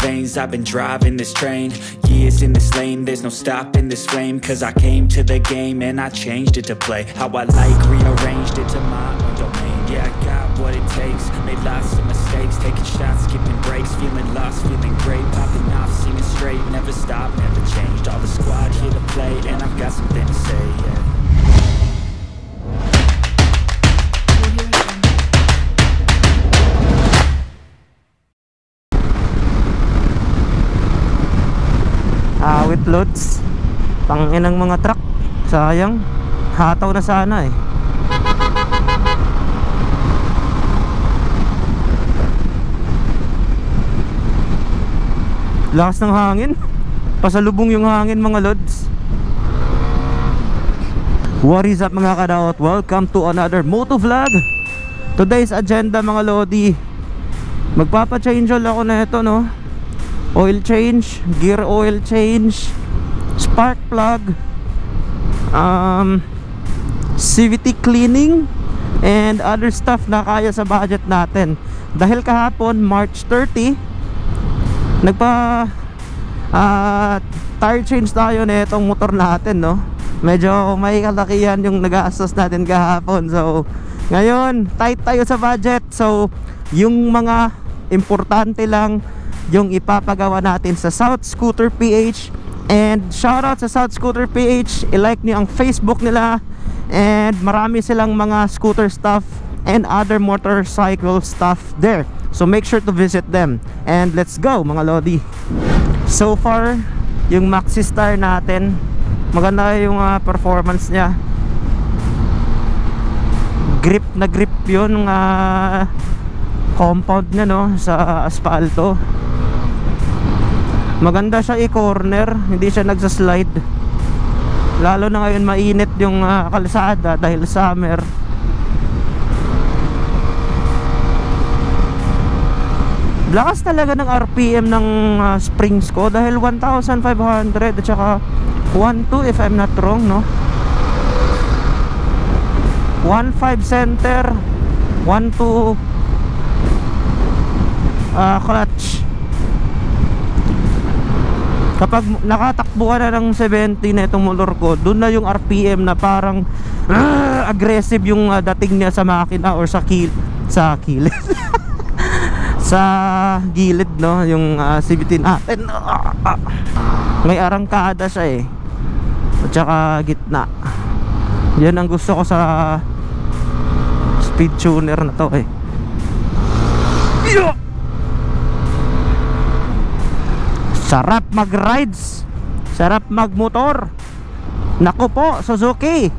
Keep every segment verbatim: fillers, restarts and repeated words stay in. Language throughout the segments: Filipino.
veins. I've been driving this train, years in this lane. There's no stopping this flame, cause I came to the game and I changed it to play how I like, rearranged it to my own domain. Yeah, I got what it takes, made lots of mistakes, taking shots, skipping breaks, feeling lost, feeling great, popping off, singing straight, never stopped, never changed. All the squad here to play, and I've got something to say, yeah. Awit loads, tanginang mga truck, sayang, hataw na sana eh. Lakas ng hangin, pasalubong yung hangin mga lods. What is up mga kadaot, welcome to another moto vlog. Today's agenda mga lodi, magpapa-change oil ako na ito, no. Oil change, gear oil change, spark plug, um, C V T cleaning, and other stuff na kaya sa budget natin. Dahil kahapon March thirty, nagpa uh, tire change tayo na itong motor natin, no. Medyo may kalakihan yung nag-aastos natin kahapon. So ngayon tight tayo sa budget, so yung mga importante lang yung ipapagawa natin sa South Scooter P H. And shoutout sa South Scooter P H, i-like niyo ang Facebook nila, and marami silang mga scooter stuff and other motorcycle stuff there, so make sure to visit them. And let's go mga lodi. So far yung Maxi Star natin, maganda yung uh, performance nya. Grip na grip yun, uh, compound nya, no, sa asfalto. Maganda siya i-corner, hindi siya nagsaslide. Lalo na ngayon mainit yung uh, kalsada dahil summer. Lakas talaga ng R P M ng uh, springs ko, dahil one thousand five hundred at saka one two if I'm not wrong, no. one five center, one two uh, clutch. Kapag nakatakbo ka na ng seventy na itong motor ko, dun na yung R P M na parang uh, aggressive yung uh, dating niya sa makina or sa kil sa kilid sa gilid, no, yung uh, C V T natin. uh, uh. May arangkada siya eh, at saka gitna. Yan ang gusto ko sa speed tuner na to eh. Yo! Sarap mag-rides, sarap mag-motor. Naku po, Suzuki.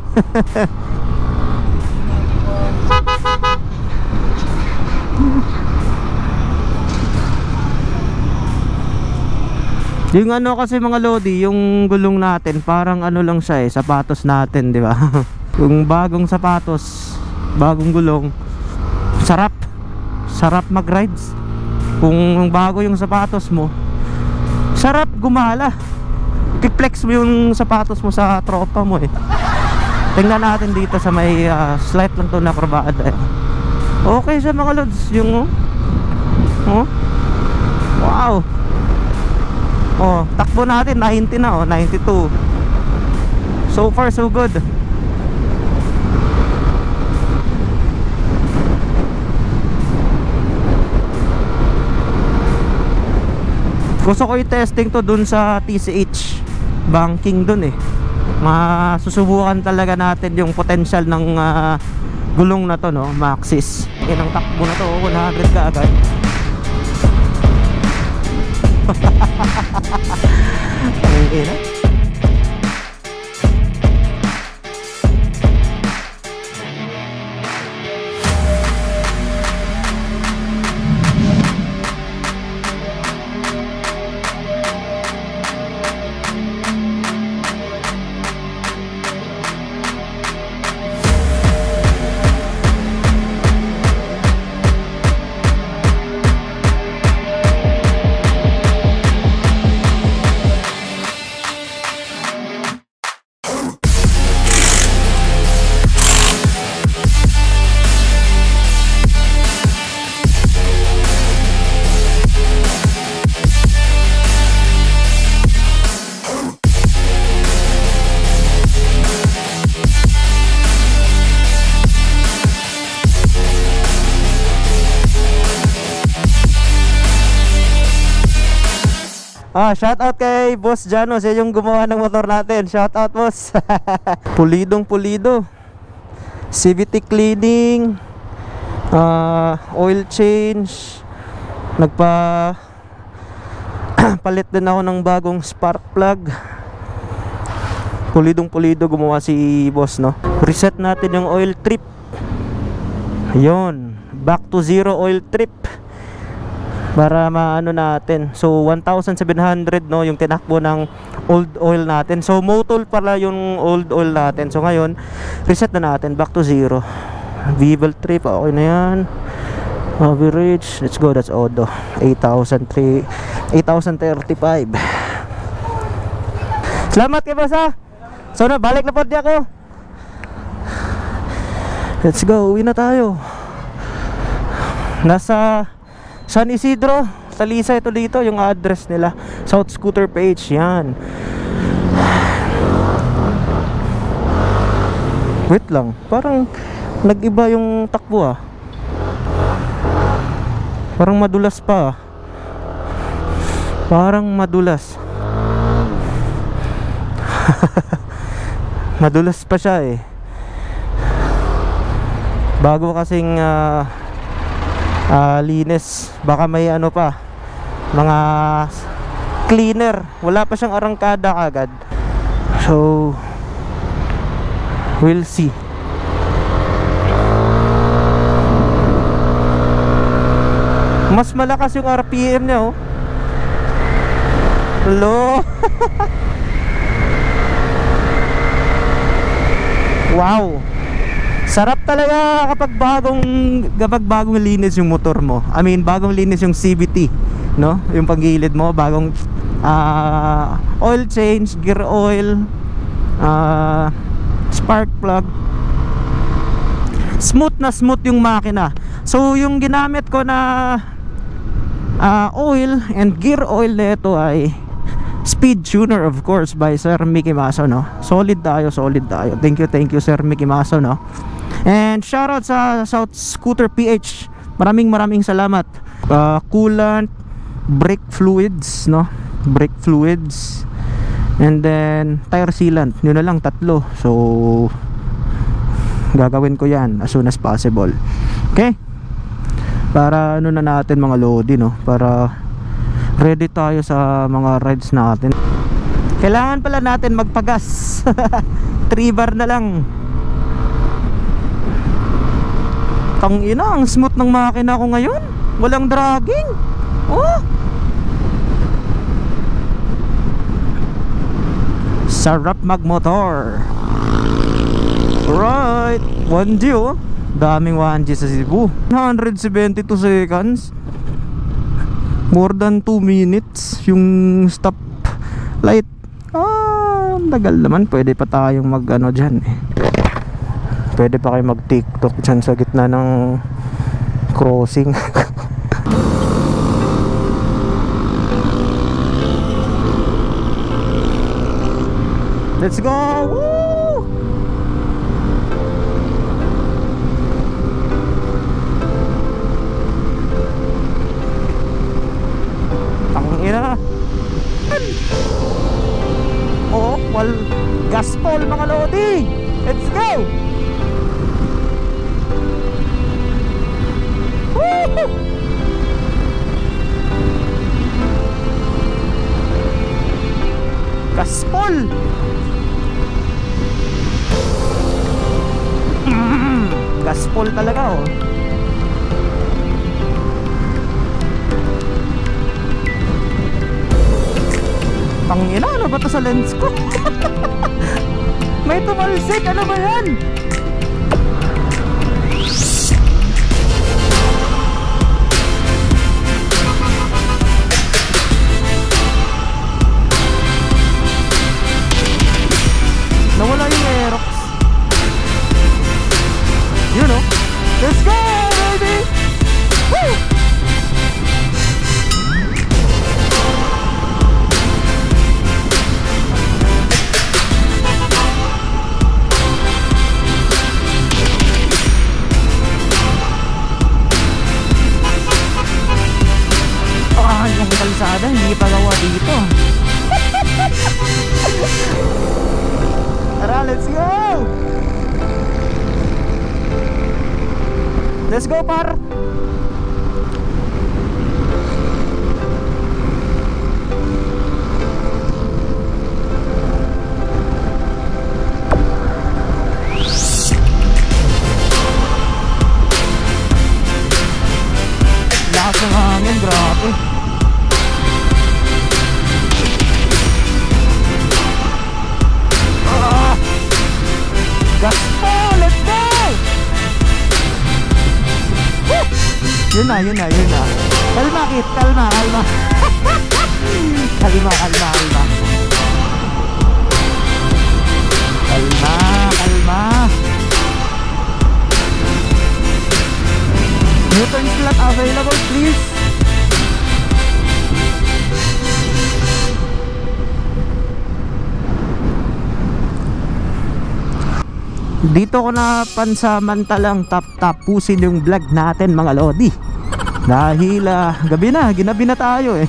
Yung ano kasi mga lodi, yung gulong natin parang ano lang siya eh, sapatos natin, di ba? Yung bagong sapatos, bagong gulong, sarap, sarap mag-rides. Kung bago yung sapatos mo, sarap gumala. I-flex mo yung sapatos mo sa tropa mo eh. Tingnan natin dito sa may uh, slight lang to na kurbada eh. Okay siya mga lods. Yung oh, wow. Oh, takbo natin ninety na, oh, ninety-two. So far so good. Gusto ko i-testing to dun sa T C H banking dun eh. Masusubukan talaga natin yung potential ng uh, gulong na to, no, Maxis. Yan ang takbo na to, one hundred ka agad. Ang ina. Ah, shout out kay Boss Jano, siya yung gumawa ng motor natin. Shout out, boss. Pulidong pulido. C V T cleaning, uh, oil change. Nagpa palit din ako ng bagong spark plug. Pulidong pulido gumawa si boss, no. Reset natin yung oil trip. Ayun, back to zero oil trip para maano natin. So one thousand seven hundred, no, yung tinakbo ng old oil natin. So motol pala yung old oil natin. So ngayon reset na natin, back to zero. Vival trip, okay na yan. Average, let's go, that's Odo. Eight thousand thirty-five. Salamat kay boss, ha. So na, balik na po di ako. Let's go, uwi na tayo. Nasa San Isidro, Talisa ito dito, yung address nila. South Scooter P H, yan. Wait lang, parang nag-iba yung takbo, ah. Parang madulas pa, ah. Parang madulas. Madulas pa siya, eh. Bago kasing uh, Uh, linis, baka may ano pa, mga cleaner, wala pa siyang arangkada agad. So we'll see. Mas malakas yung R P M niya, oh. Hello. Wow, sarap talaga kapag bagong kapag bagong linis yung motor mo. I mean, bagong linis yung C V T, no? Yung paggilid mo, bagong uh, oil change, gear oil, uh, spark plug. Smooth na smooth yung makina. So yung ginamit ko na uh, oil and gear oil nito ay Speed Tuner, of course, by Sir Mickey Maso, no? Solid tayo, solid tayo. Thank you, thank you Sir Mickey Maso, no? And shoutout sa South Scooter P H. Maraming maraming salamat. uh, Coolant, brake fluids, no? Brake fluids, and then tire sealant. Yun na lang, tatlo. So gagawin ko yan as soon as possible. Okay? Para ano na natin mga lodi, no? Para ready tayo sa mga rides natin. Kailangan pala natin magpagas. three bar na lang. Tangina, ang smooth ng makina ko ngayon. Walang dragging. Oh, sarap magmotor. Right, one G, oh. Daming one G sa Cebu. One seventy-two seconds. More than two minutes yung stop light. Ah, tagal naman. Pwede pa tayong mag ano dyan, eh. Pwede pa kayo mag TikTok dyan sa gitna ng crossing. Let's go! Woo! Tangina. Oh, wal gaspol mga lodi. Let's go! Woo! Gaspol. Mm, gaspol talaga, oh. Tangina, ano ba to sa lens ko? May tumalsik, ano ba yan? Nawala yung Aerox. You know. Let's go, baby! Woo! let's go! Let's go, par! Lakas ng hangin, grabe. Ah! Gas po! Let's go! Woo! Yun na, yun na, yun na. Kalma, Kit, kalma, kalma. Kalma, kalma, kalma. Kalma, kalma. U-turn slot available, please. Dito ko na pansamantalang tap-tapusin yung vlog natin, mga lodi. Dahil uh, gabi na, ginabi na tayo eh.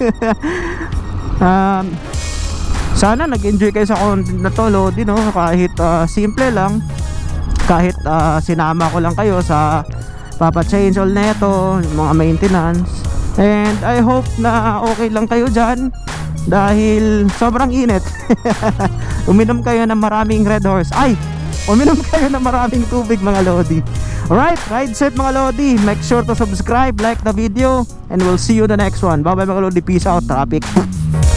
um, Sana nag-enjoy kayo sa content na to, lodi, no? Kahit uh, simple lang. Kahit uh, sinama ko lang kayo sa papa-change all neto, yung mga maintenance. And I hope na okay lang kayo dyan dahil sobrang init. Uminom kayo ng maraming Red Horse. Ay! Uminom kayo ng maraming tubig, mga lodi. Alright, ride safe, mga lodi. Make sure to subscribe, like the video, and we'll see you in the next one. Bye bye, mga lodi. Peace out, traffic.